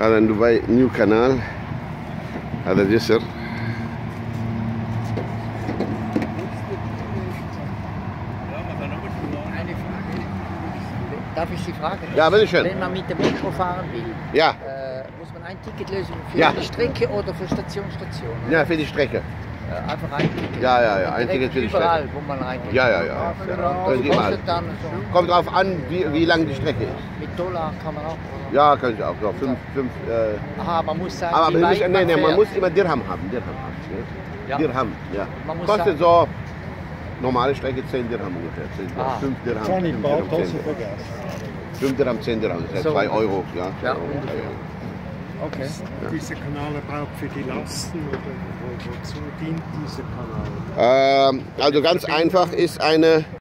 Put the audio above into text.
هذا دبي نيو كانال. هذا جسر. Darf ich Sie fragen? Ja, bitte schön. Wenn man mit dem Metro fahren will, Ja. muss man ein Ticket lösen für Ja. die Strecke oder für Station? Ja, für die Strecke. Einfach ein Ticket. Ja, ja, ja, ein Direkt Ticket für die überall, Strecke. wo man reingeht. Ja, ja, ja. Das Geht mal. kostet dann so. Kommt drauf an, wie lang die Strecke ist. Mit Dollar kann man auch. Oder? Ja, kann ich auch. So, Aha, man muss sagen, aber wie weit man fährt. muss immer Dirham haben. Dirham haben. Ja. Dirham, ja. Man muss Kostet sagen, so normale Strecke 10 Dirham ungefähr. 5 Dirham. Johnny, 5 bald Dirham, 10 also Dirham. vergessen. 5 Dirham, 10 Dirham, das heißt So. 2 Euro. Ja, Ja, ungefähr. Okay. Dieser Kanal überhaupt für die Lasten oder wozu dient dieser Kanal? Also ganz einfach ist eine